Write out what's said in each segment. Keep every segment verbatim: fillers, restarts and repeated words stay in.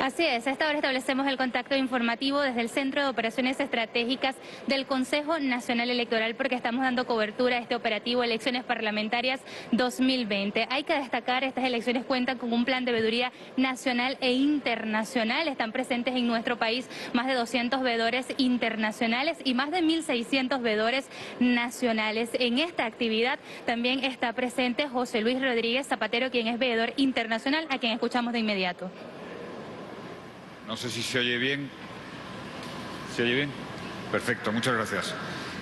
Así es, a esta hora establecemos el contacto informativo desde el Centro de Operaciones Estratégicas del Consejo Nacional Electoral porque estamos dando cobertura a este operativo Elecciones Parlamentarias dos mil veinte. Hay que destacar, estas elecciones cuentan con un plan de veeduría nacional e internacional. Están presentes en nuestro país más de doscientos veedores internacionales y más de mil seiscientos veedores nacionales. En esta actividad también está presente José Luis Rodríguez Zapatero, quien es veedor internacional, a quien escuchamos de inmediato. No sé si se oye bien. ¿Se oye bien? Perfecto, muchas gracias.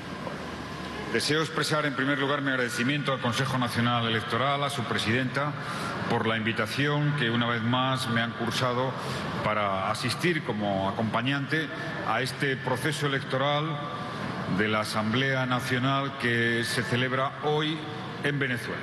Deseo expresar en primer lugar mi agradecimiento al Consejo Nacional Electoral, a su presidenta, por la invitación que una vez más me han cursado para asistir como acompañante a este proceso electoral de la Asamblea Nacional que se celebra hoy en Venezuela.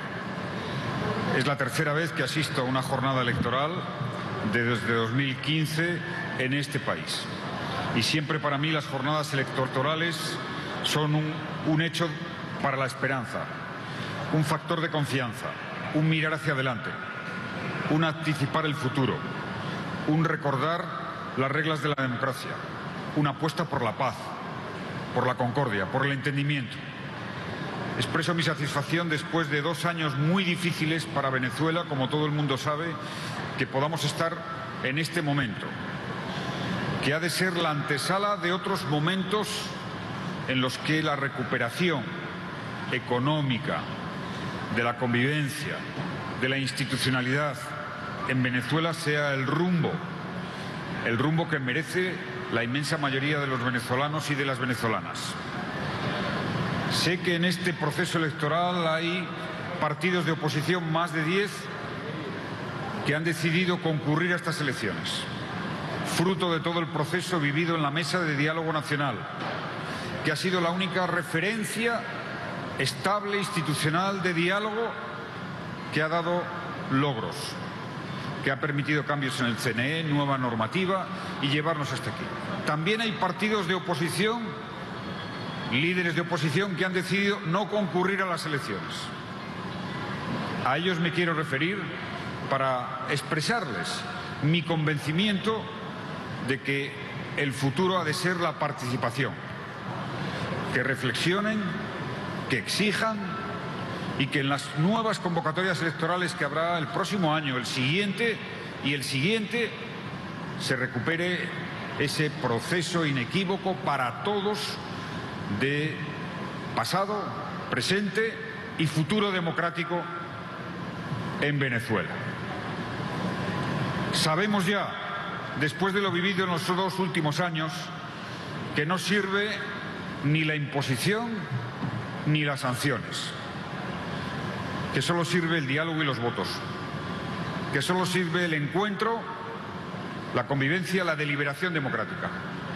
Es la tercera vez que asisto a una jornada electoral desde dos mil quince en este país. Y siempre para mí las jornadas electorales son un, un hecho para la esperanza, un factor de confianza, un mirar hacia adelante, un anticipar el futuro, un recordar las reglas de la democracia, una apuesta por la paz, por la concordia, por el entendimiento. Expreso mi satisfacción después de dos años muy difíciles para Venezuela, como todo el mundo sabe, que podamos estar en este momento, que ha de ser la antesala de otros momentos en los que la recuperación económica, de la convivencia, de la institucionalidad en Venezuela sea el rumbo, el rumbo que merece la inmensa mayoría de los venezolanos y de las venezolanas. Sé que en este proceso electoral hay partidos de oposición, más de diez, que han decidido concurrir a estas elecciones, fruto de todo el proceso vivido en la Mesa de Diálogo Nacional, que ha sido la única referencia estable institucional de diálogo que ha dado logros, que ha permitido cambios en el C N E, nueva normativa y llevarnos hasta aquí. También hay partidos de oposición, líderes de oposición que han decidido no concurrir a las elecciones. A ellos me quiero referir para expresarles mi convencimiento de que el futuro ha de ser la participación, que reflexionen, que exijan y que en las nuevas convocatorias electorales que habrá el próximo año, el siguiente y el siguiente, se recupere ese proceso inequívoco para todos de pasado, presente y futuro democrático en Venezuela. Sabemos ya, después de lo vivido en los dos últimos años, que no sirve ni la imposición ni las sanciones, que solo sirve el diálogo y los votos, que solo sirve el encuentro, la convivencia, la deliberación democrática.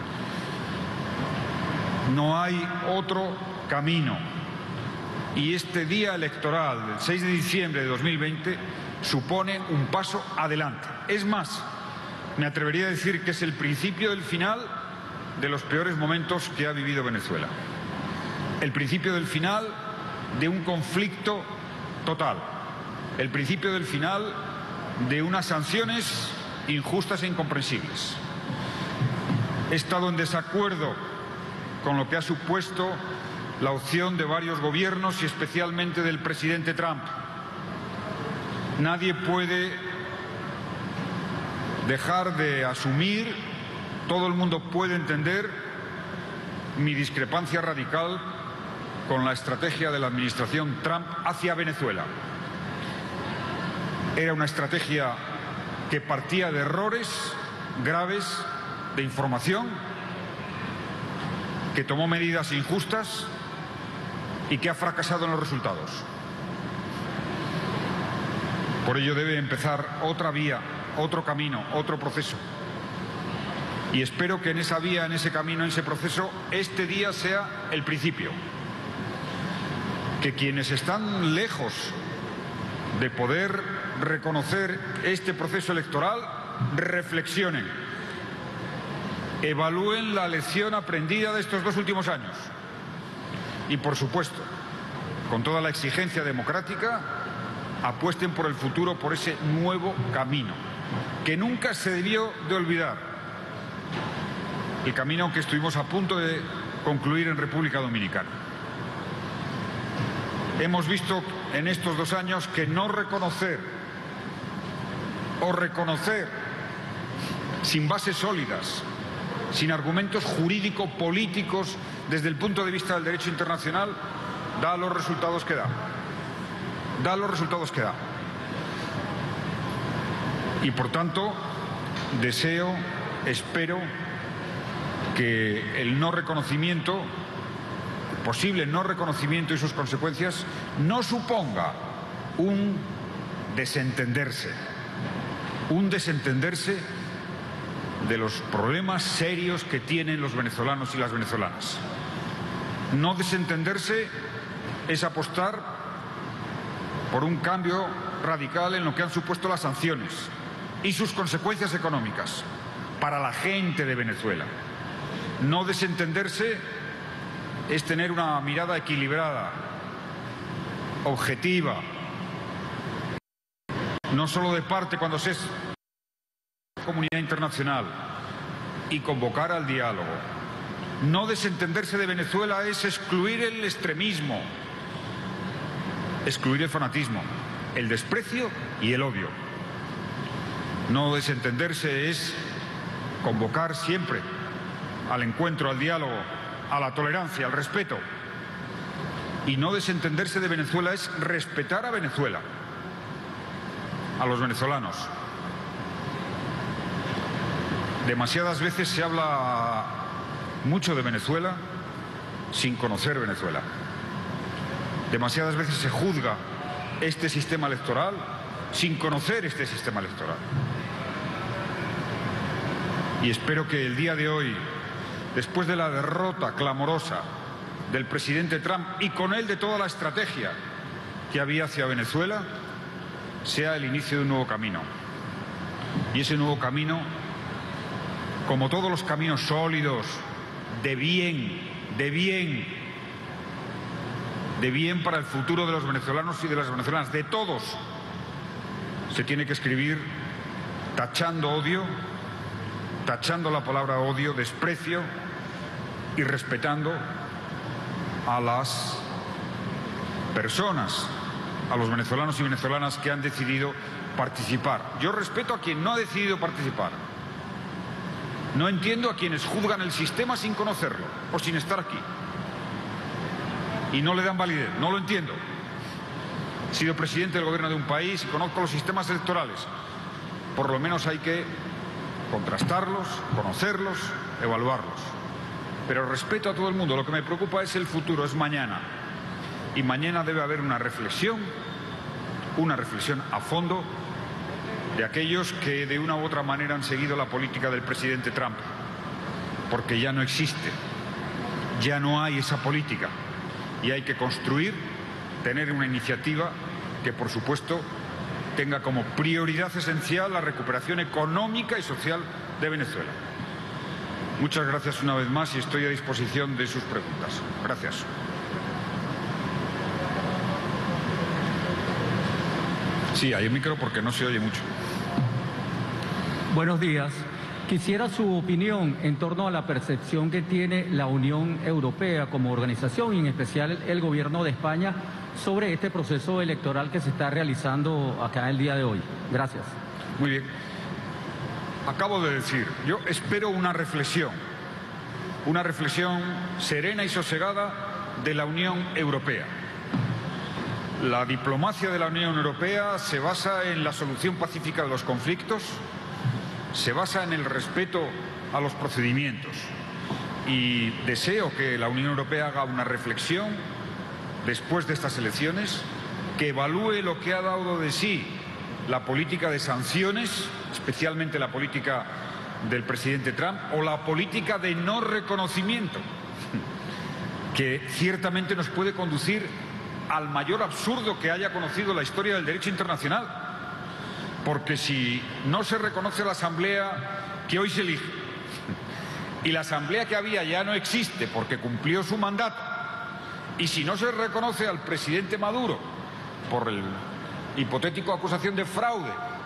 No hay otro camino. Y este día electoral del seis de diciembre de dos mil veinte supone un paso adelante. Es más, me atrevería a decir que es el principio del final de los peores momentos que ha vivido Venezuela. El principio del final de un conflicto total. El principio del final de unas sanciones injustas e incomprensibles. He estado en desacuerdo con lo que ha supuesto la opción de varios gobiernos y especialmente del presidente Trump. Nadie puede dejar de asumir, todo el mundo puede entender mi discrepancia radical con la estrategia de la administración Trump hacia Venezuela. Era una estrategia que partía de errores graves de información, que tomó medidas injustas y que ha fracasado en los resultados. Por ello debe empezar otra vía, otro camino, otro proceso. Y espero que en esa vía, en ese camino, en ese proceso, este día sea el principio. Que quienes están lejos de poder reconocer este proceso electoral reflexionen, evalúen la lección aprendida de estos dos últimos años y, por supuesto, con toda la exigencia democrática, apuesten por el futuro, por ese nuevo camino, que nunca se debió de olvidar, el camino que estuvimos a punto de concluir en República Dominicana. Hemos visto en estos dos años que no reconocer o reconocer sin bases sólidas, sin argumentos jurídico-políticos desde el punto de vista del derecho internacional, da los resultados que da. Da los resultados que da. Y por tanto, deseo, espero que el no reconocimiento, el posible no reconocimiento y sus consecuencias, no suponga un desentenderse, un desentenderse de los problemas serios que tienen los venezolanos y las venezolanas. No desentenderse es apostar por un cambio radical en lo que han supuesto las sanciones y sus consecuencias económicas para la gente de Venezuela. No desentenderse es tener una mirada equilibrada, objetiva, no solo de parte cuando se es comunidad internacional, y convocar al diálogo. No desentenderse de Venezuela es excluir el extremismo, excluir el fanatismo, el desprecio y el odio. No desentenderse es convocar siempre al encuentro, al diálogo, a la tolerancia, al respeto. Y no desentenderse de Venezuela es respetar a Venezuela, a los venezolanos. Demasiadas veces se habla mucho de Venezuela sin conocer Venezuela. Demasiadas veces se juzga este sistema electoral sin conocer este sistema electoral. Y espero que el día de hoy, después de la derrota clamorosa del presidente Trump y con él de toda la estrategia que había hacia Venezuela, sea el inicio de un nuevo camino. Y ese nuevo camino, como todos los caminos sólidos, de bien, de bien, de bien para el futuro de los venezolanos y de las venezolanas, de todos, se tiene que escribir tachando odio, tachando la palabra odio, desprecio y respetando a las personas, a los venezolanos y venezolanas que han decidido participar. Yo respeto a quien no ha decidido participar. No entiendo a quienes juzgan el sistema sin conocerlo o sin estar aquí. Y no le dan validez, no lo entiendo. He sido presidente del gobierno de un país y conozco los sistemas electorales. Por lo menos hay que contrastarlos, conocerlos, evaluarlos. Pero respeto a todo el mundo. Lo que me preocupa es el futuro, es mañana. Y mañana debe haber una reflexión, una reflexión a fondo de aquellos que de una u otra manera han seguido la política del presidente Trump. Porque ya no existe, ya no hay esa política. Y hay que construir, tener una iniciativa que, por supuesto, tenga como prioridad esencial la recuperación económica y social de Venezuela. Muchas gracias una vez más y estoy a disposición de sus preguntas. Gracias. Sí, hay un micro porque no se oye mucho. Buenos días. Quisiera su opinión en torno a la percepción que tiene la Unión Europea como organización y en especial el gobierno de España sobre este proceso electoral que se está realizando acá el día de hoy. Gracias. Muy bien. Acabo de decir, yo espero una reflexión, una reflexión serena y sosegada de la Unión Europea. La diplomacia de la Unión Europea se basa en la solución pacífica de los conflictos, se basa en el respeto a los procedimientos. Y deseo que la Unión Europea haga una reflexión después de estas elecciones, que evalúe lo que ha dado de sí la política de sanciones, especialmente la política del presidente Trump, o la política de no reconocimiento, que ciertamente nos puede conducir al mayor absurdo que haya conocido la historia del derecho internacional. Porque si no se reconoce la asamblea que hoy se elige y la asamblea que había ya no existe porque cumplió su mandato, y si no se reconoce al presidente Maduro por el hipotético acusación de fraude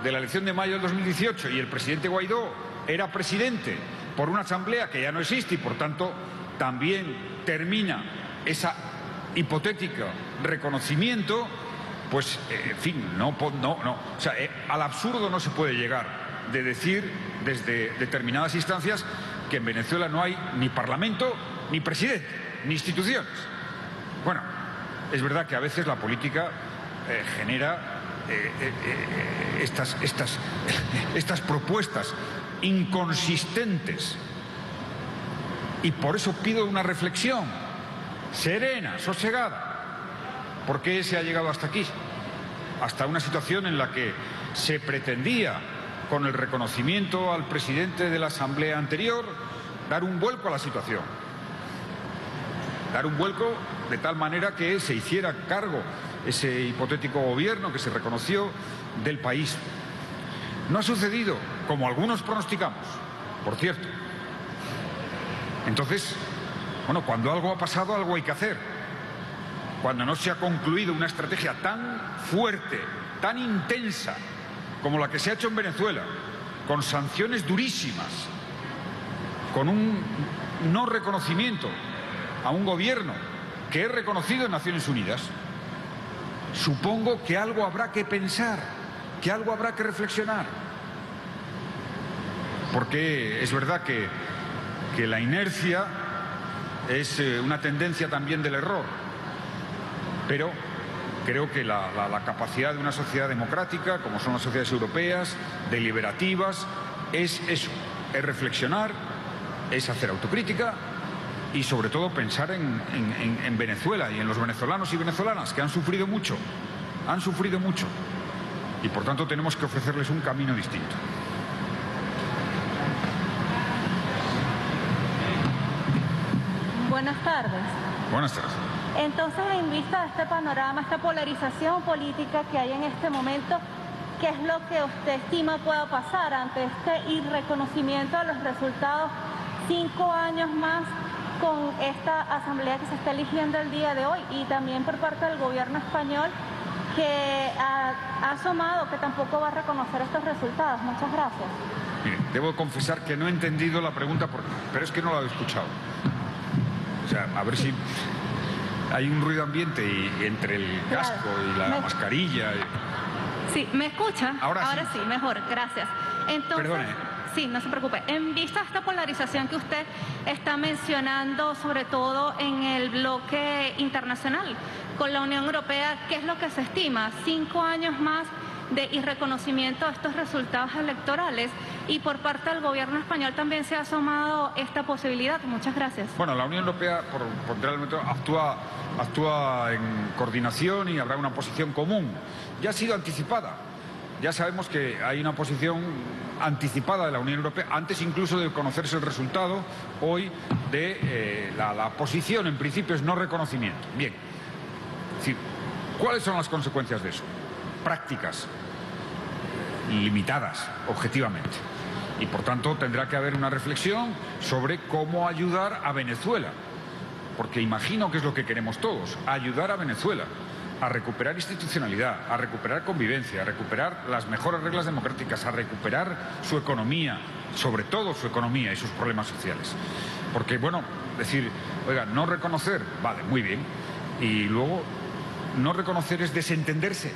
de la elección de mayo del dos mil dieciocho y el presidente Guaidó era presidente por una asamblea que ya no existe y por tanto también termina esa hipotética reconocimiento, pues eh, en fin, no, no, no, o sea, eh, al absurdo no se puede llegar de decir desde determinadas instancias que en Venezuela no hay ni parlamento, ni presidente, ni instituciones. Bueno, es verdad que a veces la política eh, genera eh, eh, eh, estas, estas, estas propuestas inconsistentes y por eso pido una reflexión serena, sosegada. ¿Por qué se ha llegado hasta aquí? Hasta una situación en la que se pretendía, con el reconocimiento al presidente de la Asamblea anterior, dar un vuelco a la situación. Dar un vuelco de tal manera que se hiciera cargo ese hipotético gobierno que se reconoció del país. No ha sucedido, como algunos pronosticamos, por cierto. Entonces, bueno, cuando algo ha pasado, algo hay que hacer. Cuando no se ha concluido una estrategia tan fuerte, tan intensa, como la que se ha hecho en Venezuela, con sanciones durísimas, con un no reconocimiento a un gobierno que es reconocido en Naciones Unidas, supongo que algo habrá que pensar, que algo habrá que reflexionar. Porque es verdad que, que la inercia es eh, una tendencia también del error, pero creo que la, la, la capacidad de una sociedad democrática, como son las sociedades europeas, deliberativas, es eso, es reflexionar, es hacer autocrítica y sobre todo pensar en, en, en Venezuela y en los venezolanos y venezolanas que han sufrido mucho, han sufrido mucho y por tanto tenemos que ofrecerles un camino distinto. Buenas tardes. Buenas tardes. Entonces, en vista de este panorama, esta polarización política que hay en este momento, ¿qué es lo que usted estima pueda pasar ante este irreconocimiento de los resultados cinco años más con esta asamblea que se está eligiendo el día de hoy y también por parte del gobierno español que ha, ha asomado que tampoco va a reconocer estos resultados? Muchas gracias. Mire, debo confesar que no he entendido la pregunta, porque, pero es que no la he escuchado. O sea, a ver si hay un ruido ambiente y, y entre el casco claro. y la me... mascarilla. Y... Sí, ¿me escucha? Ahora, Ahora sí. sí, mejor, gracias. Entonces, Perdone. Sí, no se preocupe. En vista de esta polarización que usted está mencionando, sobre todo en el bloque internacional, con la Unión Europea, ¿qué es lo que se estima? Cinco años más de irreconocimiento de estos resultados electorales y por parte del gobierno español también se ha asomado esta posibilidad. Muchas gracias. Bueno, la Unión Europea por, por realmente actúa, actúa en coordinación y habrá una posición común. Ya ha sido anticipada. Ya sabemos que hay una posición anticipada de la Unión Europea, antes incluso de conocerse el resultado hoy de eh, la, la posición, en principio, es no reconocimiento. Bien. Es decir, ¿cuáles son las consecuencias de eso? Prácticas, limitadas, objetivamente. Y por tanto tendrá que haber una reflexión sobre cómo ayudar a Venezuela. Porque imagino que es lo que queremos todos, ayudar a Venezuela a recuperar institucionalidad, a recuperar convivencia, a recuperar las mejores reglas democráticas, a recuperar su economía, sobre todo su economía y sus problemas sociales. Porque, bueno, decir, oiga, no reconocer, vale, muy bien. Y luego, no reconocer es desentenderse.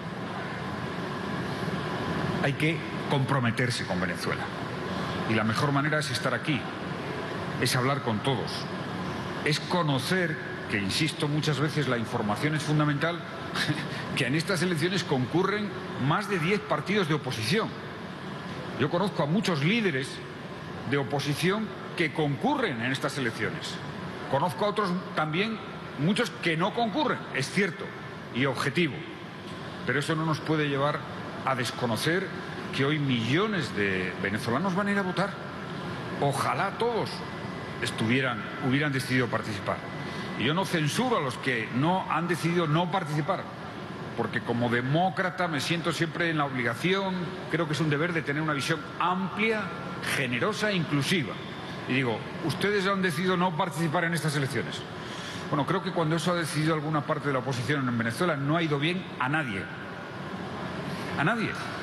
Hay que comprometerse con Venezuela. Y la mejor manera es estar aquí, es hablar con todos, es conocer, que insisto muchas veces, la información es fundamental, que en estas elecciones concurren más de diez partidos de oposición. Yo conozco a muchos líderes de oposición que concurren en estas elecciones. Conozco a otros también, muchos que no concurren, es cierto, y objetivo. Pero eso no nos puede llevar a desconocer que hoy millones de venezolanos van a ir a votar. Ojalá todos estuvieran, hubieran decidido participar. Y yo no censuro a los que no han decidido no participar, porque como demócrata me siento siempre en la obligación, creo que es un deber de tener una visión amplia, generosa e inclusiva. Y digo, ustedes han decidido no participar en estas elecciones. Bueno, creo que cuando eso ha decidido alguna parte de la oposición en Venezuela no ha ido bien a nadie. A nadie.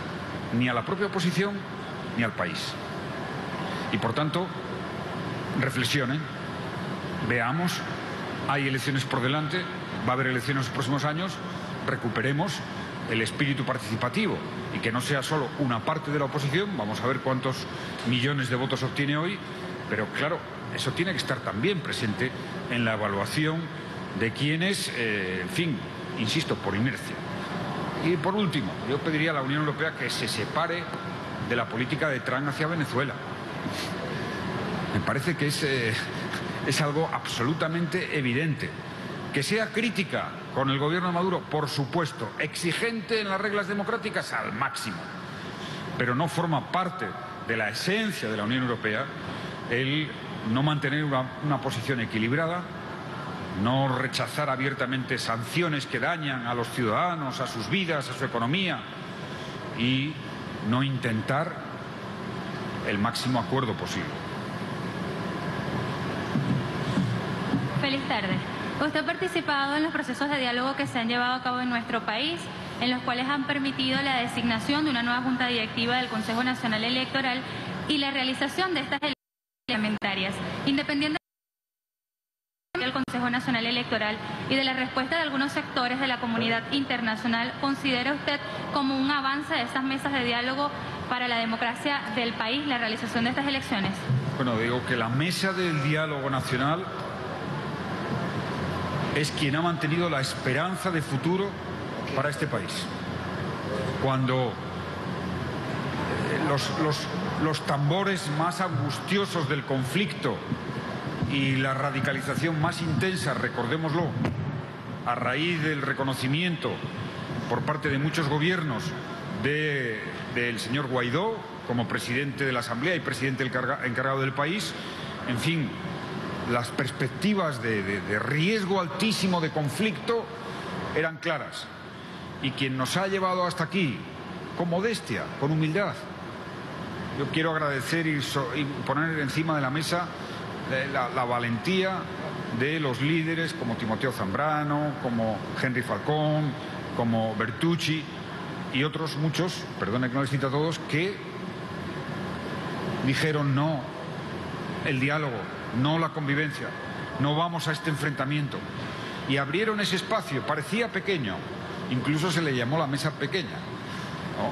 ni a la propia oposición ni al país. Y por tanto, reflexionen, veamos, hay elecciones por delante, va a haber elecciones en los próximos años, recuperemos el espíritu participativo y que no sea solo una parte de la oposición. Vamos a ver cuántos millones de votos obtiene hoy, pero claro, eso tiene que estar también presente en la evaluación de quienes, eh, en fin, insisto, por inercia. Y por último, yo pediría a la Unión Europea que se separe de la política de Trump hacia Venezuela. Me parece que es, eh, es algo absolutamente evidente. Que sea crítica con el gobierno de Maduro, por supuesto, exigente en las reglas democráticas al máximo, pero no forma parte de la esencia de la Unión Europea el no mantener una, una posición equilibrada, no rechazar abiertamente sanciones que dañan a los ciudadanos, a sus vidas, a su economía, y no intentar el máximo acuerdo posible. Feliz tarde. Usted ha participado en los procesos de diálogo que se han llevado a cabo en nuestro país, en los cuales han permitido la designación de una nueva Junta Directiva del Consejo Nacional Electoral y la realización de estas elecciones parlamentarias. Independientemente del Consejo Nacional Electoral y de la respuesta de algunos sectores de la comunidad internacional, ¿considera usted como un avance de estas mesas de diálogo para la democracia del país la realización de estas elecciones? Bueno, digo que la mesa del diálogo nacional es quien ha mantenido la esperanza de futuro para este país. Cuando los, los, los tambores más angustiosos del conflicto y la radicalización más intensa, recordémoslo, a raíz del reconocimiento por parte de muchos gobiernos de, del señor Guaidó como presidente de la Asamblea y presidente encargado del país, en fin, las perspectivas de, de, de riesgo altísimo de conflicto eran claras. Y quien nos ha llevado hasta aquí, con modestia, con humildad, yo quiero agradecer y, so, y poner encima de la mesa la, la valentía de los líderes como Timoteo Zambrano, como Henry Falcón, como Bertucci y otros muchos, perdone que no les cite a todos, que dijeron no, el diálogo, no la convivencia, no vamos a este enfrentamiento. Y abrieron ese espacio, parecía pequeño, incluso se le llamó la mesa pequeña, ¿no?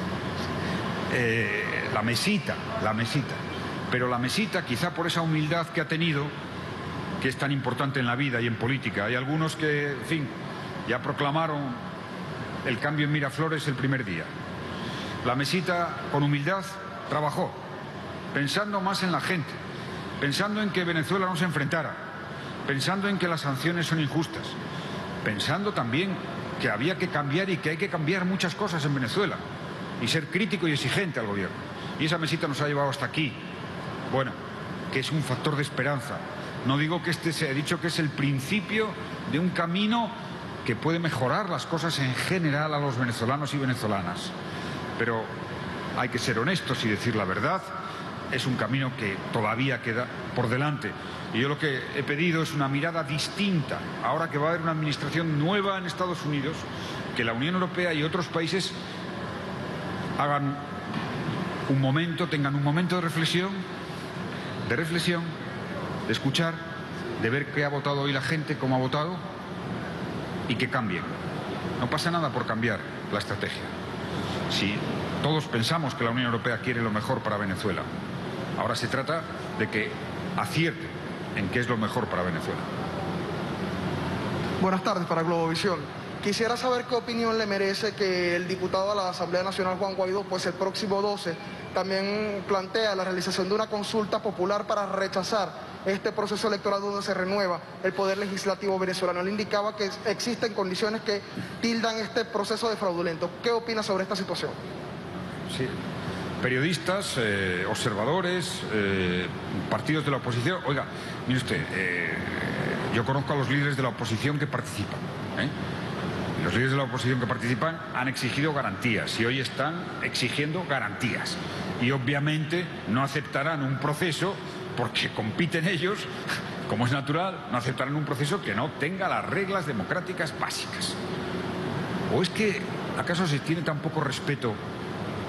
eh, la mesita, la mesita. Pero la mesita, quizá por esa humildad que ha tenido, que es tan importante en la vida y en política. Hay algunos que, en fin, ya proclamaron el cambio en Miraflores el primer día. La mesita, con humildad, trabajó, pensando más en la gente, pensando en que Venezuela no se enfrentara, pensando en que las sanciones son injustas, pensando también que había que cambiar y que hay que cambiar muchas cosas en Venezuela y ser crítico y exigente al gobierno. Y esa mesita nos ha llevado hasta aquí. Bueno, que es un factor de esperanza. No digo que este se ha dicho que es el principio de un camino que puede mejorar las cosas en general a los venezolanos y venezolanas. Pero hay que ser honestos y decir la verdad. Es un camino que todavía queda por delante. Y yo lo que he pedido es una mirada distinta. Ahora que va a haber una administración nueva en Estados Unidos, que la Unión Europea y otros países hagan un momento, tengan un momento de reflexión, de reflexión, de escuchar, de ver qué ha votado hoy la gente, cómo ha votado, y que cambien. No pasa nada por cambiar la estrategia. Si todos pensamos que la Unión Europea quiere lo mejor para Venezuela, ahora se trata de que acierte en qué es lo mejor para Venezuela. Buenas tardes para Globovisión. Quisiera saber qué opinión le merece que el diputado a la Asamblea Nacional, Juan Guaidó, pues el próximo doce también plantea la realización de una consulta popular para rechazar este proceso electoral donde se renueva el poder legislativo venezolano. Él indicaba que existen condiciones que tildan este proceso de fraudulento. ¿Qué opina sobre esta situación? Sí. Periodistas, eh, observadores, eh, partidos de la oposición. Oiga, mire usted, eh, yo conozco a los líderes de la oposición que participan, ¿eh? Los líderes de la oposición que participan han exigido garantías y hoy están exigiendo garantías. Y obviamente no aceptarán un proceso porque compiten ellos, como es natural, no aceptarán un proceso que no tenga las reglas democráticas básicas. ¿O es que acaso se tiene tan poco respeto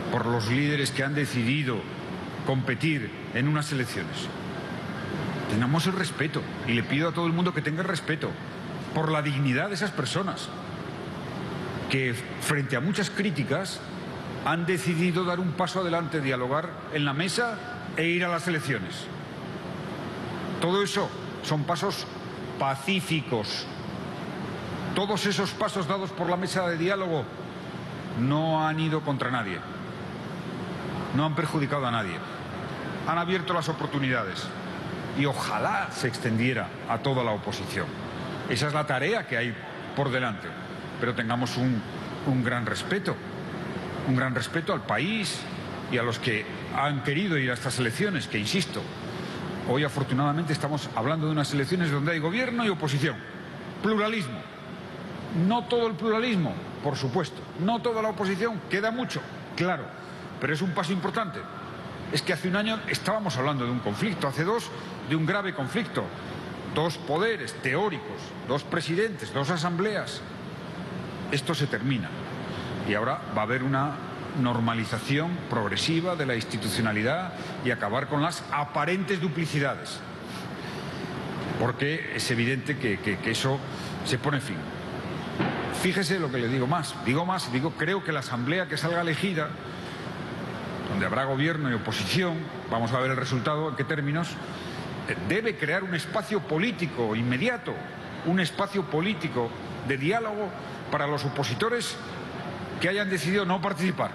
por los líderes que han decidido competir en unas elecciones. Tengamos el respeto, y le pido a todo el mundo que tenga el respeto por la dignidad de esas personas que, frente a muchas críticas, han decidido dar un paso adelante, dialogar en la mesa e ir a las elecciones. Todo eso son pasos pacíficos. Todos esos pasos dados por la mesa de diálogo no han ido contra nadie, no han perjudicado a nadie, han abierto las oportunidades y ojalá se extendiera a toda la oposición. Esa es la tarea que hay por delante, pero tengamos un, un gran respeto, un gran respeto al país y a los que han querido ir a estas elecciones, que insisto, hoy afortunadamente estamos hablando de unas elecciones donde hay gobierno y oposición, pluralismo. No todo el pluralismo, por supuesto, no toda la oposición, queda mucho, claro, pero es un paso importante. Es que hace un año estábamos hablando de un conflicto, hace dos de un grave conflicto, dos poderes teóricos, dos presidentes, dos asambleas. Esto se termina y ahora va a haber una normalización progresiva de la institucionalidad y acabar con las aparentes duplicidades, porque es evidente que, que, que eso se pone fin. Fíjese lo que le digo más, digo más, digo, creo que la asamblea que salga elegida, donde habrá gobierno y oposición, vamos a ver el resultado, en qué términos, debe crear un espacio político inmediato, un espacio político de diálogo para los opositores que hayan decidido no participar.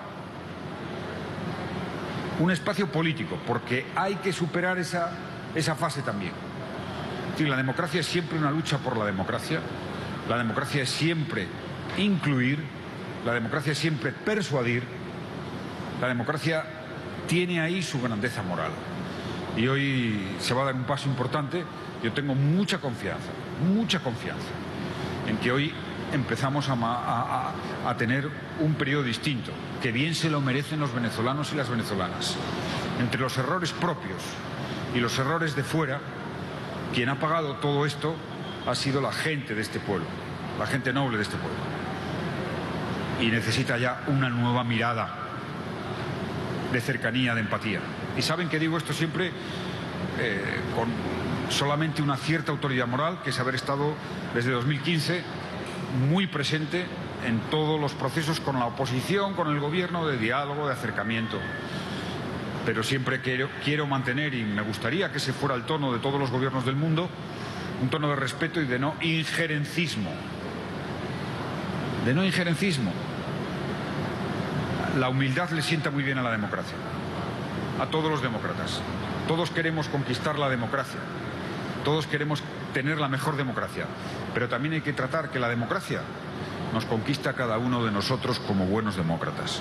Un espacio político, porque hay que superar esa, esa fase también. Es decir, la democracia es siempre una lucha por la democracia. La democracia es siempre incluir, la democracia es siempre persuadir, la democracia tiene ahí su grandeza moral. Y hoy se va a dar un paso importante. Yo tengo mucha confianza, mucha confianza, en que hoy empezamos a, a, a, a tener un periodo distinto, que bien se lo merecen los venezolanos y las venezolanas. Entre los errores propios y los errores de fuera, quien ha pagado todo esto ha sido la gente de este pueblo, la gente noble de este pueblo. Y necesita ya una nueva mirada de cercanía, de empatía. Y saben que digo esto siempre eh, con solamente una cierta autoridad moral, que es haber estado desde dos mil quince muy presente en todos los procesos con la oposición, con el gobierno, de diálogo, de acercamiento. Pero siempre quiero, quiero mantener, y me gustaría que ese fuera el tono de todos los gobiernos del mundo, un tono de respeto y de no injerencismo. De no injerencismo. La humildad le sienta muy bien a la democracia, a todos los demócratas. Todos queremos conquistar la democracia, todos queremos tener la mejor democracia, pero también hay que tratar que la democracia nos conquista a cada uno de nosotros como buenos demócratas.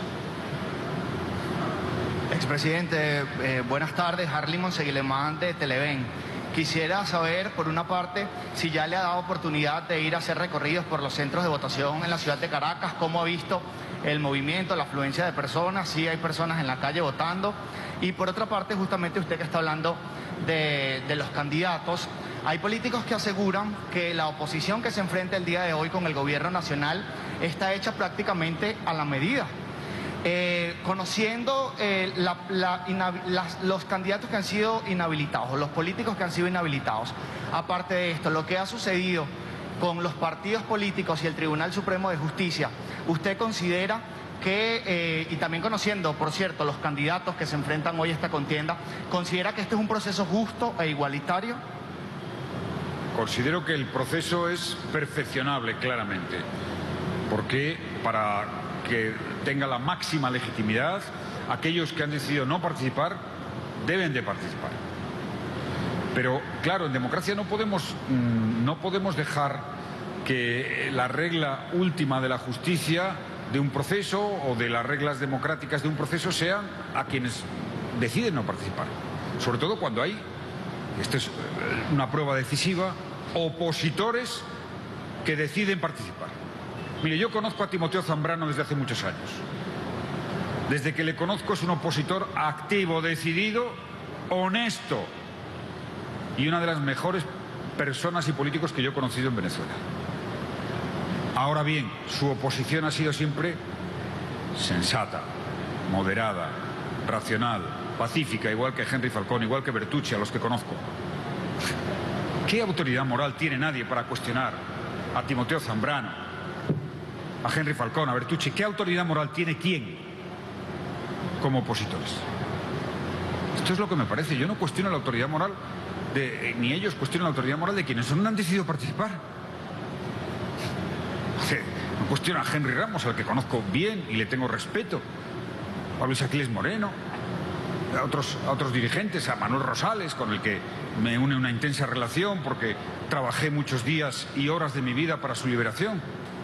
Expresidente, eh, buenas tardes. Harley Monseguilemán de Televen. Quisiera saber, por una parte, si ya le ha dado oportunidad de ir a hacer recorridos por los centros de votación en la ciudad de Caracas, cómo ha visto el movimiento, la afluencia de personas, si hay personas en la calle votando. Y por otra parte, justamente usted que está hablando de, de los candidatos, hay políticos que aseguran que la oposición que se enfrenta el día de hoy con el gobierno nacional está hecha prácticamente a la medida. Eh, conociendo eh, la, la, las, los candidatos que han sido inhabilitados, los políticos que han sido inhabilitados, aparte de esto, lo que ha sucedido con los partidos políticos y el Tribunal Supremo de Justicia, ¿usted considera que, eh, y también conociendo, por cierto, los candidatos que se enfrentan hoy a esta contienda, considera que este es un proceso justo e igualitario? Considero que el proceso es perfeccionable, claramente, porque para que tenga la máxima legitimidad, aquellos que han decidido no participar deben de participar. Pero claro, en democracia no podemos, no podemos dejar que la regla última de la justicia de un proceso o de las reglas democráticas de un proceso sean a quienes deciden no participar. Sobre todo cuando hay, esto es una prueba decisiva, opositores que deciden participar. Mire, yo conozco a Timoteo Zambrano desde hace muchos años. Desde que le conozco es un opositor activo, decidido, honesto y una de las mejores personas y políticos que yo he conocido en Venezuela. Ahora bien, su oposición ha sido siempre sensata, moderada, racional, pacífica, igual que Henry Falcón, igual que Bertucci, a los que conozco. ¿Qué autoridad moral tiene nadie para cuestionar a Timoteo Zambrano, a Henry Falcón, a Bertucci? ¿Qué autoridad moral tiene quién como opositores? Esto es lo que me parece. Yo no cuestiono la autoridad moral de, eh, ni ellos cuestionan la autoridad moral de quienes no han decidido participar. No cuestiono a Henry Ramos, al que conozco bien y le tengo respeto, a Luis Aquiles Moreno, a otros, a otros dirigentes, a Manuel Rosales, con el que me une una intensa relación porque trabajé muchos días y horas de mi vida para su liberación.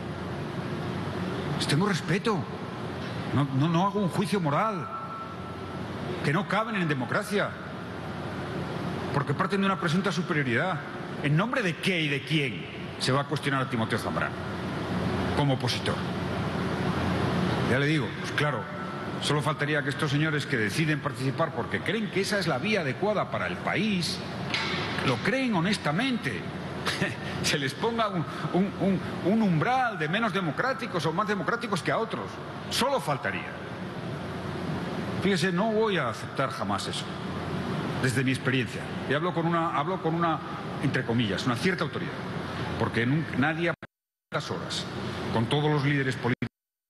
Les tengo respeto. No, no, no hago un juicio moral, que no caben en democracia, porque parten de una presunta superioridad. ¿En nombre de qué y de quién se va a cuestionar a Timoteo Zambrano como opositor? Ya le digo, pues claro, solo faltaría que estos señores que deciden participar porque creen que esa es la vía adecuada para el país, lo creen honestamente, se les ponga un, un, un, un umbral de menos democráticos o más democráticos que a otros. Solo faltaría. Fíjese, no voy a aceptar jamás eso, desde mi experiencia. Y hablo con una, hablo con una, entre comillas, una cierta autoridad, porque nunca, nadie ha las horas con todos los líderes políticos.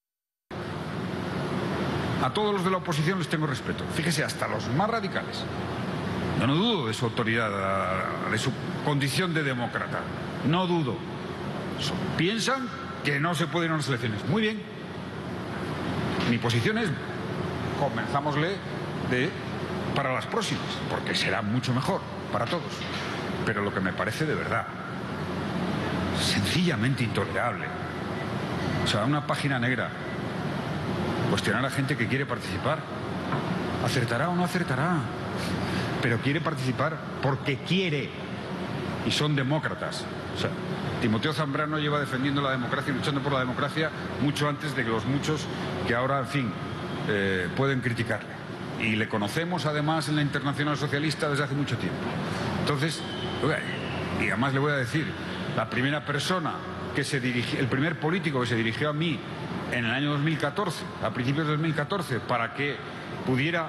A todos los de la oposición les tengo respeto. Fíjese, hasta los más radicales. Yo no dudo de su autoridad, de su condición de demócrata. No dudo. Piensan que no se pueden ir a unas elecciones. Muy bien. Mi posición es, comenzámosle de, para las próximas, porque será mucho mejor para todos. Pero lo que me parece de verdad, sencillamente intolerable. O sea, una página negra. Cuestionar a gente que quiere participar. ¿Acertará o no acertará? Pero quiere participar porque quiere. Y son demócratas. O sea, Timoteo Zambrano lleva defendiendo la democracia y luchando por la democracia mucho antes de que los muchos que ahora, en fin, eh, pueden criticarle. Y le conocemos además en la Internacional Socialista desde hace mucho tiempo. Entonces, y además le voy a decir, la primera persona que se dirigió, el primer político que se dirigió a mí en el año dos mil catorce, a principios de dos mil catorce, para que pudiera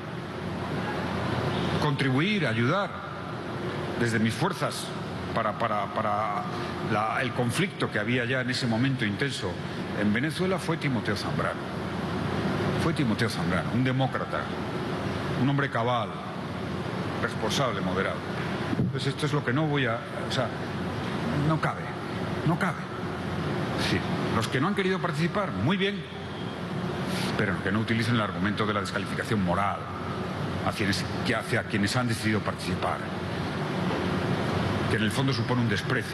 contribuir, ayudar desde mis fuerzas para, para, para la, el conflicto que había ya en ese momento intenso en Venezuela, fue Timoteo Zambrano. Fue Timoteo Zambrano, un demócrata, un hombre cabal, responsable, moderado. Pues esto es lo que no voy a... O sea, no cabe, no cabe. Sí, los que no han querido participar, muy bien, pero que no utilicen el argumento de la descalificación moral hacia quienes, hacia quienes han decidido participar, que en el fondo supone un desprecio.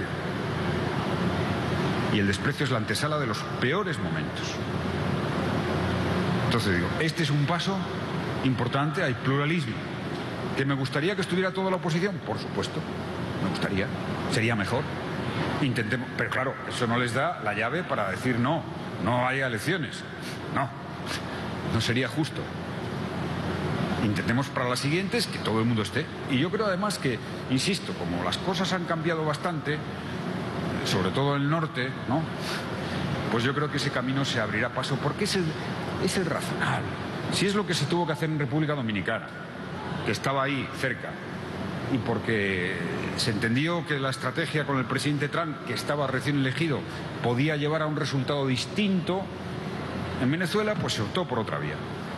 Y el desprecio es la antesala de los peores momentos. Entonces digo, este es un paso importante, hay pluralismo. ¿Que me gustaría que estuviera toda la oposición? Por supuesto, me gustaría, sería mejor. Intentemos, pero claro, eso no les da la llave para decir no, no haya elecciones. No, no sería justo. Intentemos para las siguientes que todo el mundo esté. Y yo creo además que, insisto, como las cosas han cambiado bastante, sobre todo en el norte, ¿no? Pues yo creo que ese camino se abrirá paso porque es el, es el razonable. Si es lo que se tuvo que hacer en República Dominicana, que estaba ahí cerca, y porque se entendió que la estrategia con el presidente Trump, que estaba recién elegido, podía llevar a un resultado distinto, en Venezuela pues se optó por otra vía.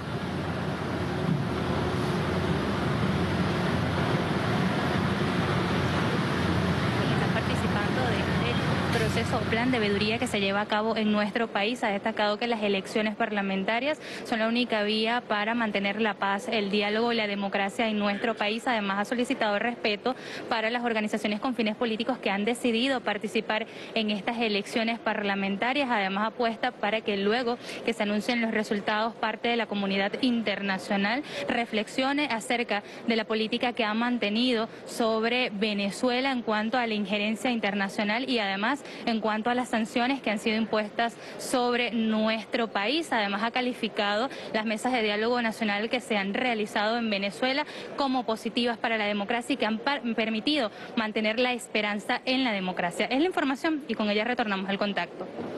Proceso, plan de veeduría que se lleva a cabo en nuestro país. Ha destacado que las elecciones parlamentarias son la única vía para mantener la paz, el diálogo y la democracia en nuestro país. Además, ha solicitado respeto para las organizaciones con fines políticos que han decidido participar en estas elecciones parlamentarias. Además, apuesta para que luego que se anuncien los resultados, parte de la comunidad internacional reflexione acerca de la política que ha mantenido sobre Venezuela en cuanto a la injerencia internacional y además en cuanto a las sanciones que han sido impuestas sobre nuestro país. Además, ha calificado las mesas de diálogo nacional que se han realizado en Venezuela como positivas para la democracia y que han permitido mantener la esperanza en la democracia. Es la información y con ella retornamos al contacto.